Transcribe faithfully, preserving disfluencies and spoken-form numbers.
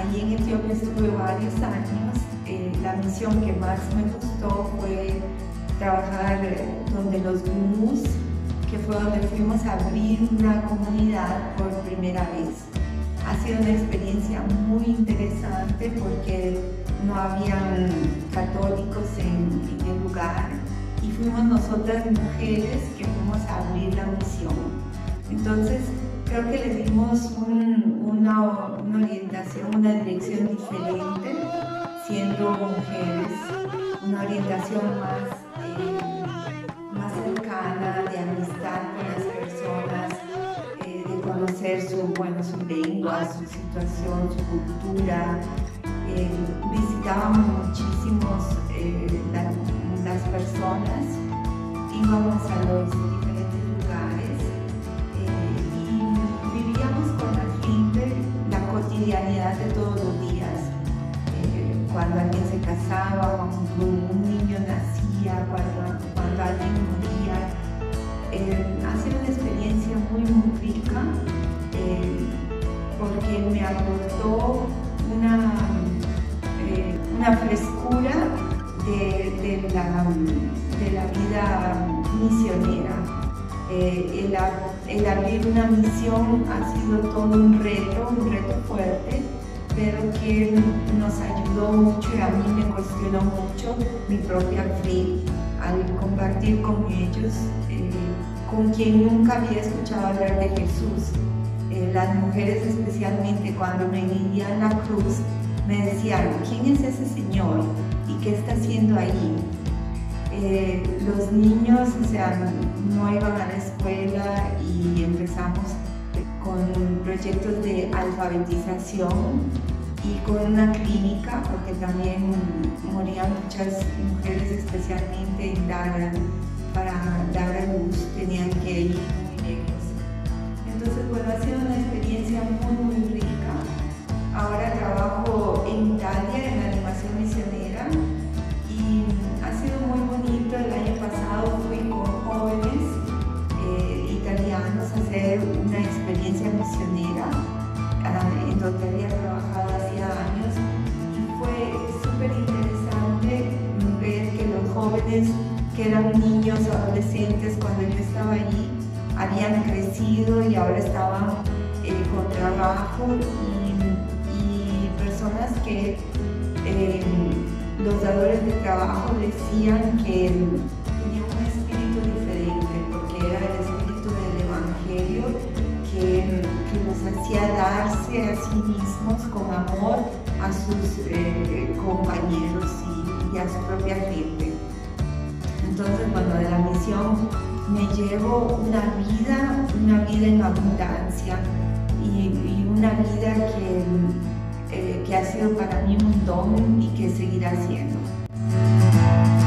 Allí en Etiopía estuve varios años. Eh, la misión que más me gustó fue trabajar donde los Gumus, que fue donde fuimos a abrir una comunidad por primera vez. Ha sido una experiencia muy interesante porque no habían católicos en, en el lugar y fuimos nosotras mujeres que fuimos a abrir la misión. Entonces creo que le dimos un, una, una orientación, una dirección diferente, siendo mujeres, una orientación más, eh, más cercana, de amistad con las personas, eh, de conocer su, bueno, su lengua, su situación, su cultura. Eh, visitábamos muchísimos eh, la, las personas, íbamos a los diferentes lugares eh, y vivíamos con la gente la cotidianidad de todos los días. Eh, cuando alguien se casaba, cuando un niño nacía, cuando, cuando alguien moría. Eh, ha sido una experiencia muy, muy rica eh, porque me aportó una, eh, una frescura de, de, la, de la vida misionera. Eh, el, el abrir una misión ha sido todo un reto, un reto fuerte, pero que nos ayudó mucho y a mí me cuestionó mucho mi propia fe al compartir con ellos, eh, con quien nunca había escuchado hablar de Jesús. Eh, las mujeres, especialmente cuando me veían la cruz, me decían, ¿quién es ese Señor? ¿Y qué está haciendo ahí? Eh, los niños, o sea, no iban a la escuela y empezamos con proyectos de alfabetización y con una clínica, porque también morían muchas mujeres, especialmente en Dara, para dar a luz, tenían que ir muy lejos. Entonces, bueno, ha sido una experiencia muy, muy rica. Ahora trabajo en Italia, en la animación misionera, y ha sido muy bonito. El año pasado fui con jóvenes eh, italianos a hacer una experiencia misionera, en donde había trabajado hacía años, y fue súper interesante ver que los jóvenes, que eran niños, adolescentes cuando yo estaba allí, habían crecido y ahora estaban eh, con trabajo, y, y personas que eh, los dadores de trabajo decían que tenían un espíritu diferente, porque era el espíritu del Evangelio que, que los hacía darse a sí mismos con amor a sus eh, compañeros y, y a su propia gente. Entonces, bueno, de la misión me llevo una vida, una vida en abundancia y, y una vida que, eh, que ha sido para mí un don y que seguirá siendo.